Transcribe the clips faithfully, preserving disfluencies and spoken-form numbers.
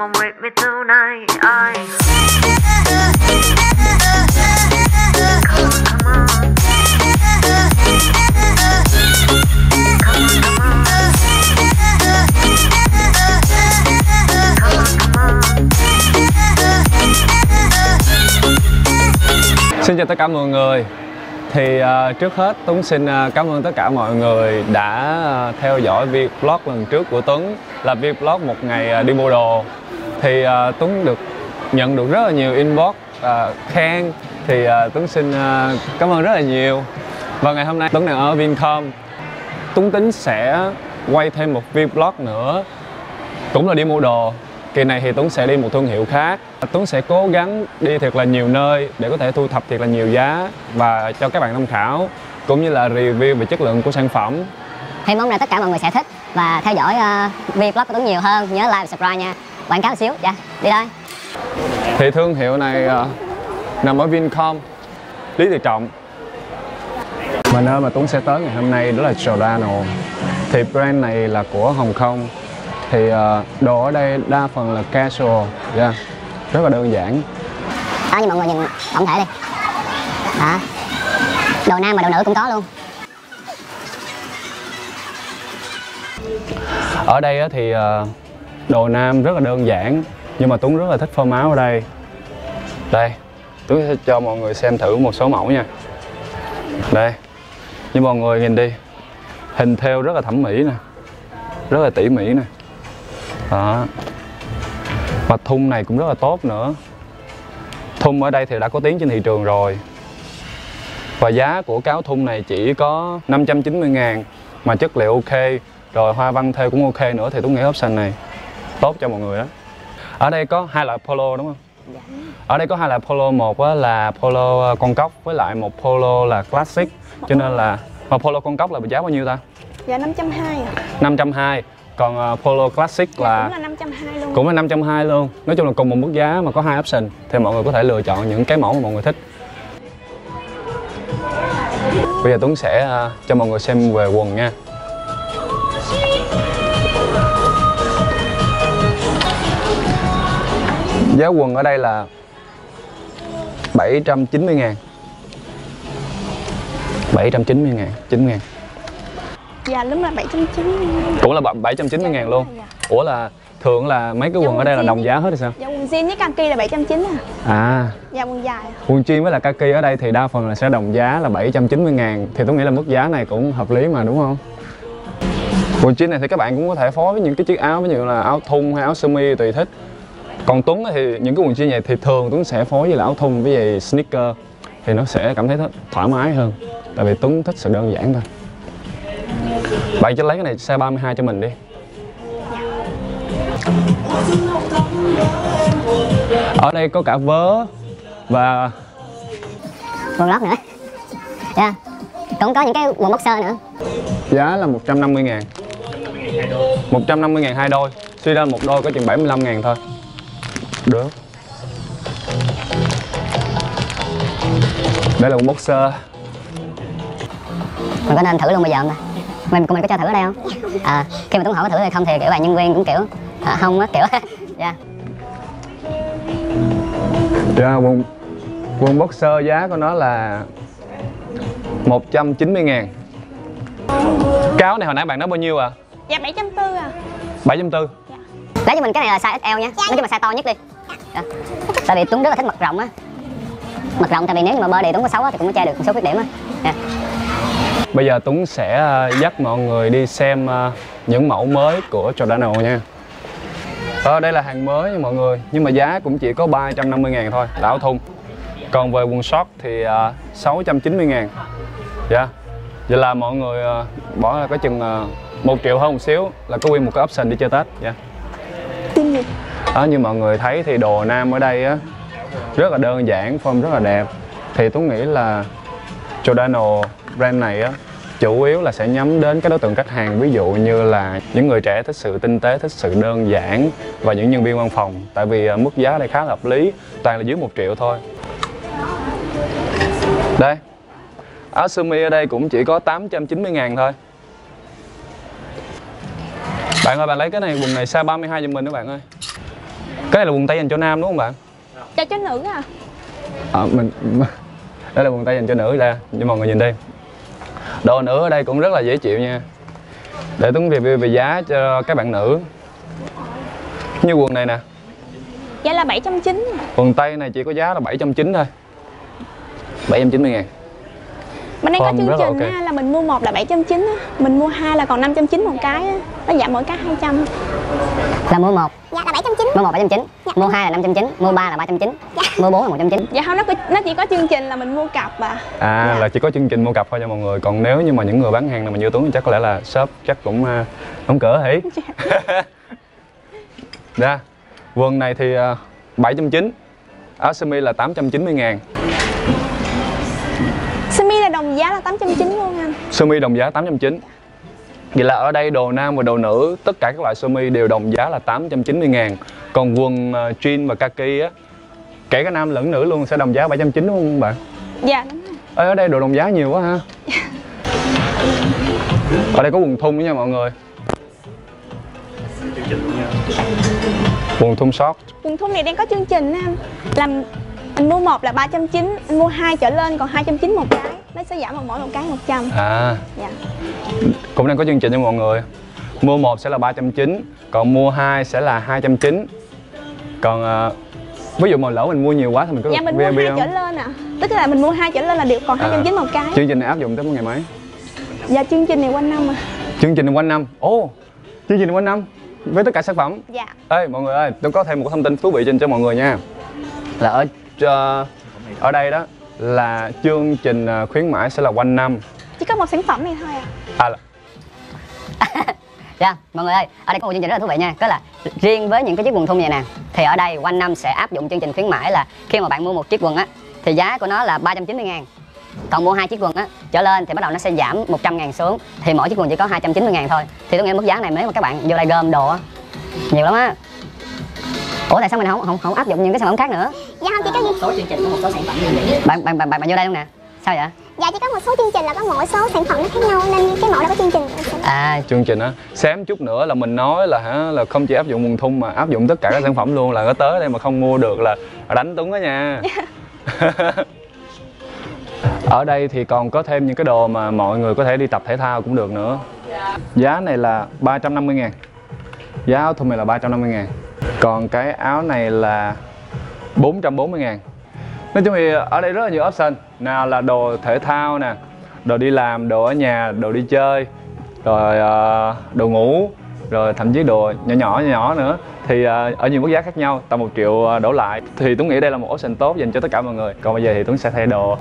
on with me tonight. I... Come on, come on. Xin chào tất cả mọi người. Thì uh, trước hết Tuấn xin uh, cảm ơn tất cả mọi người đã uh, theo dõi việc vlog lần trước của Tuấn là việc vlog một ngày uh, đi mua đồ. Thì uh, Tuấn được nhận được rất là nhiều inbox uh, khen. Thì uh, Tuấn xin uh, cảm ơn rất là nhiều. Và ngày hôm nay Tuấn đang ở Vincom. Tuấn tính sẽ quay thêm một video vlog nữa, cũng là đi mua đồ. Kỳ này thì Tuấn sẽ đi một thương hiệu khác. Tuấn sẽ cố gắng đi thật là nhiều nơi để có thể thu thập thật là nhiều giá và cho các bạn tham khảo, cũng như là review về chất lượng của sản phẩm. Hy vọng là tất cả mọi người sẽ thích và theo dõi uh, video vlog của Tuấn nhiều hơn. Nhớ like và subscribe nha. Quảng cáo một xíu, dạ, đi thôi. Thì thương hiệu này uh, nằm ở Vincom, Lý Tự Trọng. Và nơi mà Tuấn sẽ tới ngày hôm nay đó là Giordano. Thì brand này là của Hồng Kông. Thì uh, đồ ở đây đa phần là casual, yeah. Rất là đơn giản. Đó, như mọi người nhìn tổng thể đi. Đó. Đồ nam và đồ nữ cũng có luôn. Ở đây thì uh, đồ nam rất là đơn giản, nhưng mà Tuấn rất là thích phơm áo ở đây. Đây, Tuấn sẽ cho mọi người xem thử một số mẫu nha. Đây, như mọi người nhìn đi, hình thêu rất là thẩm mỹ nè, rất là tỉ mỉ nè. Đó. Và thun này cũng rất là tốt nữa. Thun ở đây thì đã có tiếng trên thị trường rồi. Và giá của cái áo thun này chỉ có năm trăm chín mươi ngàn, mà chất liệu ok, rồi hoa văn thêu cũng ok nữa. Thì tôi nghĩ option này tốt cho mọi người đó. Ở đây có hai loại polo đúng không? Ở đây có hai loại polo. Một là polo con cóc với lại một polo là classic. Cho nên là, mà polo con cóc là giá bao nhiêu ta? Dạ năm trăm hai mươi à. năm trăm hai mươi. Còn uh, polo classic dạ, là cũng là năm trăm hai mươi luôn. Cũng là năm trăm hai mươi luôn. Nói chung là cùng một mức giá mà có hai option. Thì mọi người có thể lựa chọn những cái mẫu mà mọi người thích. Bây giờ Tuấn sẽ uh, cho mọi người xem về quần nha. Giá quần ở đây là bảy trăm chín mươi ngàn. bảy trăm chín mươi ngàn, chín ngàn. Dạ đúng là bảy trăm chín mươi. Cũng là bảy trăm chín mươi ngàn luôn. Dạ. Ủa là thường là mấy cái quần ở đây là đồng giá hết hay sao? Dạ quần jean với kaki là bảy trăm chín mươi à. À. Dạ quần dài. Quần jean với là kaki ở đây thì đa phần là sẽ đồng giá là bảy trăm chín mươi ngàn. Thì tôi nghĩ là mức giá này cũng hợp lý mà đúng không? Quần jean này thì các bạn cũng có thể phối với những cái chiếc áo, ví dụ là áo thun hay áo sơ mi tùy thích. Còn Tuấn thì những cái quần jean này thì thường Tuấn sẽ phối với là áo thun với lại sneaker. Thì nó sẽ cảm thấy thoải mái hơn. Tại vì Tuấn thích sự đơn giản thôi. Bạn cho lấy cái này size ba mươi hai cho mình đi. Ở đây có cả vớ và quần lót nữa. Dạ. Yeah. Cũng có những cái quần boxer nữa. Giá là một trăm năm mươi ngàn. một trăm năm mươi ngàn hai đôi. Suy ra một đôi có chừng bảy mươi lăm ngàn thôi. Được. Đây là quần boxer. Mình có nên thử luôn bây giờ không ta? Mình mình có cho thử ở đây không? À, khi mà Tuấn hỏi có thử hay không thì kiểu bạn nhân viên cũng kiểu à, không á, kiểu dạ. Dạ, quần quần boxer giá của nó là một trăm chín mươi ngàn. Cái áo này hồi nãy bạn nói bao nhiêu à? Dạ bảy trăm tư mươi à. bảy trăm tư mươi. Dạ. Lấy cho mình cái này là size ích lờ nha. Nói chung là size to nhất đi. Dạ. Tại vì Tuấn rất là thích mặt rộng á. Mặt rộng tại vì nếu như mà body Tuấn có xấu á thì cũng có che được một số khuyết điểm á. Dạ. Bây giờ Tuấn sẽ dắt mọi người đi xem những mẫu mới của Giordano nha. Ờ, đây là hàng mới nha mọi người, nhưng mà giá cũng chỉ có ba trăm năm mươi ngàn thôi, là áo thun. Còn về quần short thì uh, sáu trăm chín mươi ngàn. Dạ. Yeah. Vậy là mọi người uh, bỏ ra có chừng uh, một triệu hơn một xíu là có nguyên một cái option đi chơi Tết. Dạ. Yeah. Đó, như mọi người thấy thì đồ nam ở đây á rất là đơn giản, form rất là đẹp. Thì Tuấn nghĩ là Giordano brand này á chủ yếu là sẽ nhắm đến cái đối tượng khách hàng, ví dụ như là những người trẻ thích sự tinh tế, thích sự đơn giản, và những nhân viên văn phòng. Tại vì mức giá đây khá là hợp lý, toàn là dưới một triệu thôi. Đây, áo sơ mi ở đây cũng chỉ có tám trăm chín mươi ngàn thôi. Bạn ơi, bạn lấy cái này, quần này size ba mươi hai cho mình đó bạn ơi. Cái này là quần tây dành cho nam đúng không bạn? Cho cho nữ à? À, mình đây là quần tây dành cho nữ ra, cho mọi người nhìn đi. Đồ nữ ở đây cũng rất là dễ chịu nha. Để Tuấn review về giá cho các bạn nữ. Như quần này nè, Giá là bảy trăm chín mươi. quần tây này chỉ có giá là bảy trăm chín mươi thôi, bảy trăm chín mươi ngàn. Bên đây có Form chương rất là trình ok. á, là mình mua một là bảy trăm chín mươi á, mình mua hai là còn năm trăm chín mươi một cái á. Nó giảm mỗi cái hai trăm. Là mua một, Dạ là bảy trăm chín mươi. mua một bảy trăm chín, mua hai là năm trăm chín, mua ba là ba trăm chín, mua bốn là một trăm chín. Dạ không, nó có, nó chỉ có chương trình là mình mua cặp à. À Dạ. là chỉ có chương trình mua cặp thôi cho mọi người. Còn nếu như mà những người bán hàng nào mà như Tuấn thì chắc có lẽ là shop chắc cũng uh, đóng cửa hỉ. Dạ. Quần này thì uh, bảy trăm chín mươi, áo sơ mi là tám trăm chín mươi ngàn. Sơ mi là đồng giá là tám trăm chín mươi luôn anh. Sơ mi đồng giá tám trăm chín mươi. Vậy là ở đây đồ nam và đồ nữ, tất cả các loại sơ mi đều đồng giá là tám trăm chín mươi ngàn. Còn quần uh, jean và kaki á, kể cả nam lẫn nữ luôn sẽ đồng giá bảy trăm chín mươi đúng không bạn? Dạ đúng rồi. Ê, ở đây đồ đồng giá nhiều quá ha. Ở đây có quần thun nữa nha mọi người. Quần thun short. Quần thun này đang có chương trình á anh. Làm mình mua một là ba trăm chín mươi, anh mua hai trở lên còn hai trăm chín mươi một cái. Nó sẽ giảm một mỗi một cái một trăm. À, Dạ. cũng đang có chương trình cho mọi người. Mua một sẽ là ba trăm chín mươi, còn mua hai sẽ là hai trăm chín mươi. Còn uh, ví dụ mà lỡ mình mua nhiều quá thì mình có Dạ mình mua hai trở lên à. Tức là mình mua hai trở lên là được còn hai trăm chín mươi một cái. Chương trình này áp dụng tới ngày mấy? Dạ chương trình này quanh năm à. Chương trình này quanh năm. Ồ, oh, chương trình này quanh năm với tất cả sản phẩm. Dạ. Ê mọi người ơi, tôi có thêm một thông tin thú vị trên cho mọi người nha. Là ở uh, ở đây đó là chương trình uh, khuyến mãi sẽ là quanh năm. Chỉ có một sản phẩm này thôi à. À là Dạ, mọi người ơi, ở đây có một chương trình rất là thú vị nha. Đó là riêng với những cái chiếc quần thun này nè, thì ở đây quanh năm sẽ áp dụng chương trình khuyến mãi là khi mà bạn mua một chiếc quần á thì giá của nó là ba trăm chín mươi ngàn. Còn mua hai chiếc quần á trở lên thì bắt đầu nó sẽ giảm một trăm ngàn xuống, thì mỗi chiếc quần chỉ có hai trăm chín mươi ngàn thôi. Thì tôi nghĩ mức giá này nếu mà các bạn vô đây gom đồ á nhiều lắm á. Ủa tại sao mình không không không áp dụng những cái sản phẩm khác nữa? Dạ không, chỉ có Một số chương trình có một số sản phẩm như vậy. Bạn bạn bạn bạn, bạn vô đây luôn nè. Sao vậy? Dạ chỉ có một số chương trình là có mỗi số sản phẩm nó khác nhau nên cái mẫu đó có chương trình. À, chương trình á, xém chút nữa là mình nói là hả là không chỉ áp dụng quần thun mà áp dụng tất cả các sản phẩm luôn, là nó tới đây mà không mua được là đánh Tuấn đó nha. Ở đây thì còn có thêm những cái đồ mà mọi người có thể đi tập thể thao cũng được nữa. Giá này là ba trăm năm mươi ngàn. Giá áo thun này là ba trăm năm mươi ngàn. Còn cái áo này là bốn trăm bốn mươi ngàn. Nói chung thì ở đây rất là nhiều option. Nào là đồ thể thao nè, đồ đi làm, đồ ở nhà, đồ đi chơi, rồi uh, đồ ngủ, rồi thậm chí đồ nhỏ nhỏ nhỏ nhỏ nữa. Thì uh, ở nhiều mức giá khác nhau, tầm một triệu đổ lại. Thì Tuấn nghĩ đây là một option tốt dành cho tất cả mọi người. Còn bây giờ thì Tuấn sẽ thay đồ.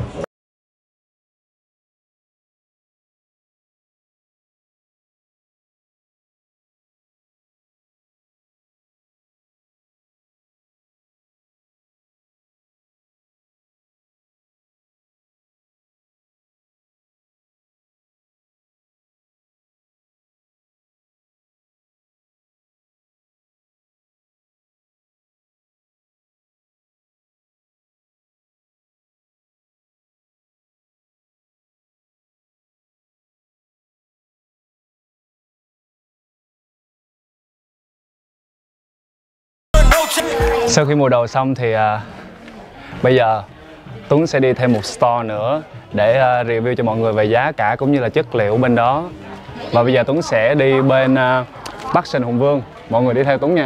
Sau khi mua đồ xong thì uh, bây giờ Tuấn sẽ đi thêm một store nữa để uh, review cho mọi người về giá cả cũng như là chất liệu bên đó. Và bây giờ Tuấn sẽ đi bên uh, Bắc Sìn Hùng Vương. Mọi người đi theo Tuấn nha.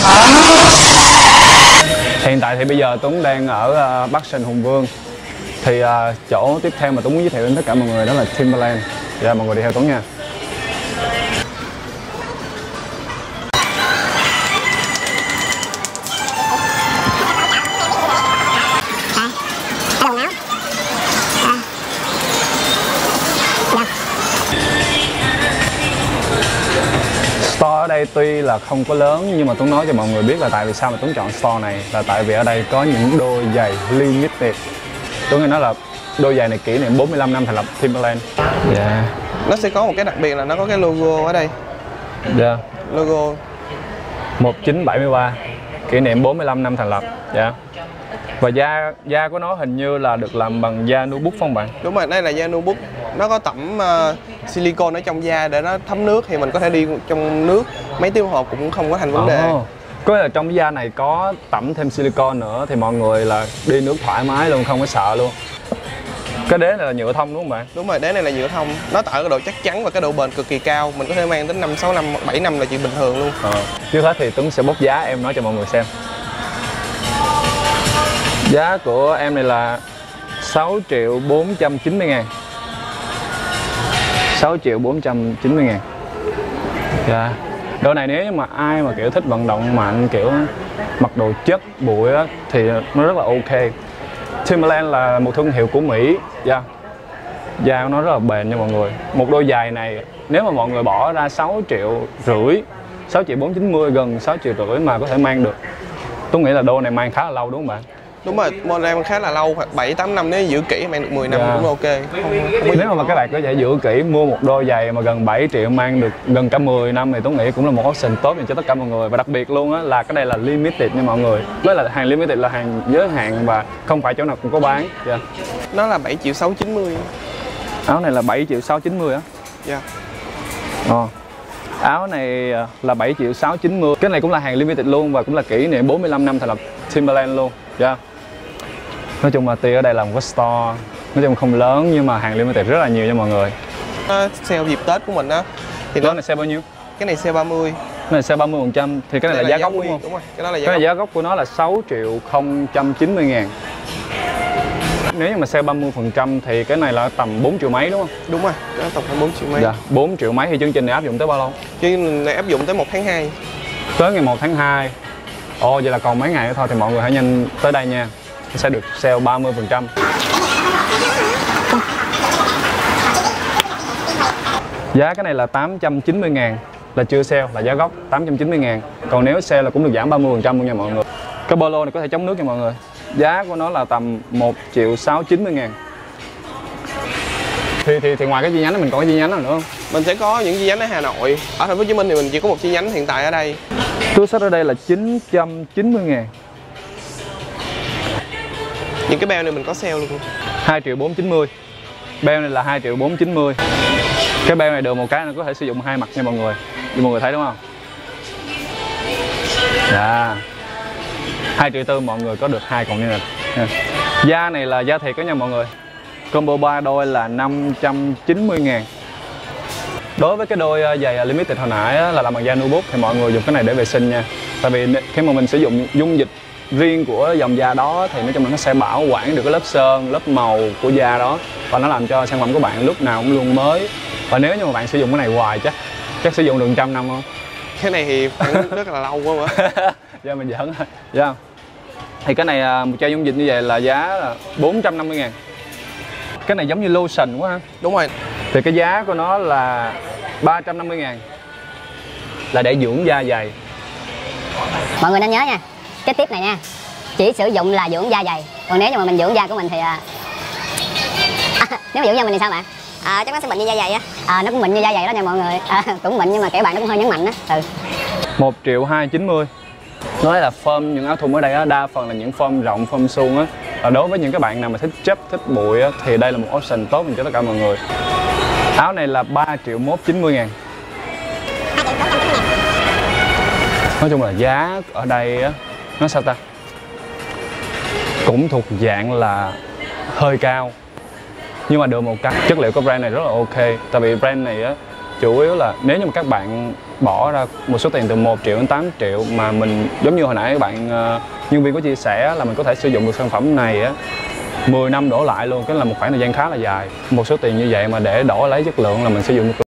Hiện tại thì bây giờ Tuấn đang ở uh, Bắc Sìn Hùng Vương. Thì uh, chỗ tiếp theo mà Tuấn muốn giới thiệu đến tất cả mọi người đó là Timberland. Dạ, mọi người đi theo Tuấn nha. Store ở đây tuy là không có lớn nhưng mà Tuấn nói cho mọi người biết là tại vì sao mà Tuấn chọn store này là tại vì ở đây có những đôi giày limited. Tuấn nghe nói là đôi giày này kỷ niệm bốn mươi lăm năm thành lập Timberland. Dạ. Yeah. Nó sẽ có một cái đặc biệt là nó có cái logo ở đây. Dạ. Yeah. Logo một chín bảy ba, kỷ niệm bốn mươi lăm năm thành lập. Dạ. Yeah. Và da da của nó hình như là được làm bằng da nubuck phải không bạn? Đúng rồi, đây là da nubuck. Nó có tẩm uh, silicone ở trong da để nó thấm nước thì mình có thể đi trong nước mấy tiếng hồ cũng không có thành vấn đề. Oh. Có là trong cái da này có tẩm thêm silicone nữa thì mọi người là đi nước thoải mái luôn, không có sợ luôn. Cái đế này là nhựa thông đúng không bạn? Đúng rồi, đế này là nhựa thông. Nó tạo cái độ chắc chắn và cái độ bền cực kỳ cao. Mình có thể mang đến năm, sáu năm, bảy năm là chuyện bình thường luôn. Ờ. Trước hết thì Tuấn sẽ bốc giá em nói cho mọi người xem. Giá của em này là sáu triệu bốn trăm chín mươi ngàn. sáu triệu bốn trăm chín mươi ngàn. Dạ. Đôi này nếu mà ai mà kiểu thích vận động mạnh, kiểu mặc đồ chất, bụi á, thì nó rất là ok. Timberland là một thương hiệu của Mỹ. Dạ. Da của nó rất là bền nha mọi người. Một đôi giày này nếu mà mọi người bỏ ra sáu triệu rưỡi, sáu triệu bốn trăm chín mươi, gần sáu triệu rưỡi mà có thể mang được, tôi nghĩ là đôi này mang khá là lâu đúng không bạn? Đúng rồi, model khá là lâu, hoặc bảy tám năm, nếu giữ kỹ mang được mười năm Dạ. cũng ok. Không, không Nếu mà các bạn có thể giữ kỹ mua một đôi giày mà gần bảy triệu mang được gần cả mười năm thì tôi nghĩ cũng là một option tốt dành cho tất cả mọi người. Và đặc biệt luôn á là cái này là limited nha mọi người. Với là hàng limited là hàng giới hạn và không phải chỗ nào cũng có bán. Yeah. Nó là bảy triệu sáu chín mươi. Áo này là bảy triệu sáu chín mươi á. Dạ. Ờ. Áo này là bảy triệu sáu chín mươi. Cái này cũng là hàng limited luôn và cũng là kỷ niệm bốn mươi lăm năm thành lập Timberland luôn. Yeah. Nói chung là Ti ở đây là một cái store, nói chung không lớn nhưng mà hàng limited rất là nhiều nha mọi người. Nó sale dịp Tết của mình á. Thì Đó nó này sale bao nhiêu? cái này sale ba mươi. Cái này sale ba mươi phần trăm thì cái này là giá gốc đúng không? Đúng rồi, cái đó là giá Cái này gốc. giá gốc của nó là sáu triệu không trăm chín mươi ngàn. Nếu như mà sale ba mươi phần trăm thì cái này là tầm bốn triệu mấy đúng không? Đúng rồi, cái đó tầm khoảng bốn triệu mấy. Dạ, bốn triệu mấy thì chương trình này áp dụng tới bao lâu? Chương trình này áp dụng tới một tháng hai. Tới ngày một tháng hai. Ồ, vậy là còn mấy ngày nữa thôi thì mọi người hãy nhanh tới đây nha. Nó sẽ được sale ba mươi phần trăm. Giá cái này là tám trăm chín mươi ngàn, là chưa sale, là giá gốc tám trăm chín mươi ngàn. Còn nếu sale là cũng được giảm ba mươi phần trăm luôn nha mọi người. Cái polo này có thể chống nước nha mọi người. Giá của nó là tầm một triệu sáu chín mươi ngàn. Thì, thì, thì ngoài cái chi nhánh đó mình còn cái chi nhánh nào nữa không? Mình sẽ có những chi nhánh ở Hà Nội. Ở thành phố Hồ Chí Minh thì mình chỉ có một chi nhánh hiện tại ở đây. Túi xách ở đây là chín trăm chín mươi ngàn. Những cái beo này mình có sale luôn. hai triệu bốn trăm chín mươi. Beo này là hai triệu bốn trăm chín mươi. Cái beo này được một cái nó có thể sử dụng hai mặt nha mọi người. Như mọi người thấy đúng không? Dạ. hai triệu tư mọi người có được hai cọng này. Da này là da thiệt đó nha mọi người. Combo ba đôi là năm trăm chín mươi ngàn. Đối với cái đôi giày limited hồi nãy là làm bằng da nubuck thì mọi người dùng cái này để vệ sinh nha. Tại vì khi mà mình sử dụng dung dịch riêng của dòng da đó thì nói chung là nó sẽ bảo quản được cái lớp sơn, lớp màu của da đó và nó làm cho sản phẩm của bạn lúc nào cũng luôn mới. Và nếu như mà bạn sử dụng cái này hoài chắc chắc sử dụng được trăm năm không? Cái này thì khoảng rất là lâu quá mà. Dạ mình giỡn thôi. Dạ. Thì cái này một chai dung dịch như vậy là giá là bốn trăm năm mươi ngàn. Cái này giống như lotion quá ha. Đúng rồi. Thì cái giá của nó là ba trăm năm mươi ngàn. Là để dưỡng da dày. Mọi người nên nhớ nha, cái tip này nha, chỉ sử dụng là dưỡng da dày. Còn nếu như mà mình dưỡng da của mình thì à... À, nếu mà dưỡng da mình thì sao bạn? À, chắc nó sẽ bệnh như da dày á. À, nó cũng bệnh như da dày đó nha mọi người. À, cũng bệnh nhưng mà kể bạn nó cũng hơi nhấn mạnh á. Ừ. một triệu hai trăm chín mươi. Nói là form những áo thun ở đây á, đa phần là những form rộng, form suông á. Và đối với những các bạn nào mà thích chấp, thích bụi á, thì đây là một option tốt cho tất cả mọi người. Áo này là ba triệu một trăm chín mươi ngàn. Nói chung là giá ở đây á, nó sao ta? Cũng thuộc dạng là hơi cao. Nhưng mà được một cái chất liệu của brand này rất là ok. Tại vì brand này á, chủ yếu là nếu như mà các bạn bỏ ra một số tiền từ một triệu đến tám triệu mà mình giống như hồi nãy các bạn uh, nhân viên có chia sẻ là mình có thể sử dụng được sản phẩm này á mười năm đổ lại luôn, cái là một khoảng thời gian khá là dài. Một số tiền như vậy mà để đổi lấy chất lượng là mình sử dụng được